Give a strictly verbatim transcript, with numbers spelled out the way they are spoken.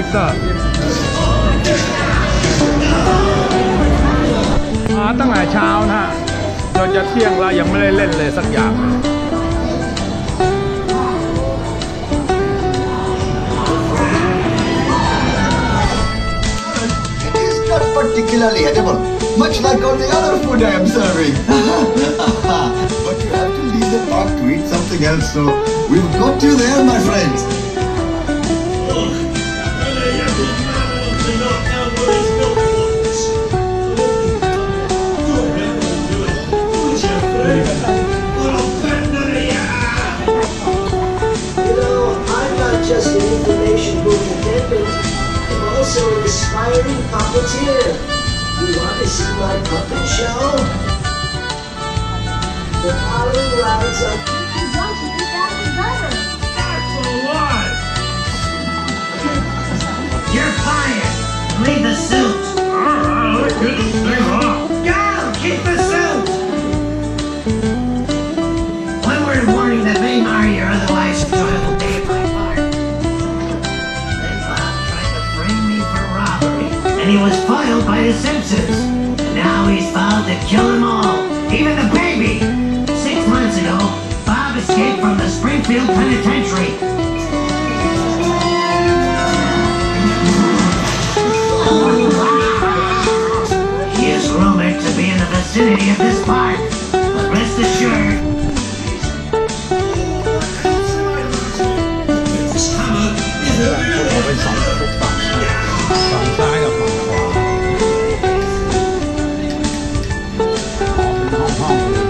เตอร์มาตั้งแต่เช้านะฮะจนจะเที่ยงแล้วยังไม่ได้เล่นเลยสักอย่าง Particularly edible, much like all the other food I am serving. But you have to leave the park to eat something else, so we've got you there, my friends. You know, I'm not just an information booth attendant. I'm also an aspiring puppeteer. You want to see my puppet show? The following rides are... That's a lot! You're fired! Leave the suit! Alright, let's get this thing off! Go! Keep the suit! One word of warning that may mar your otherwise enjoyable day at my park. Then Bob tried to frame me for robbery, and he was foiled by the Simpsons. Now he's vowed to kill them all, even the baby! Six months ago, Bob escaped from the Springfield Penitentiary. He is rumored to be in the vicinity of this park, but rest assured, this hammer is a เป็นสองฝั่งฝั่งซ้ายกับฝั่งขวาขอเป็นห้องๆเลย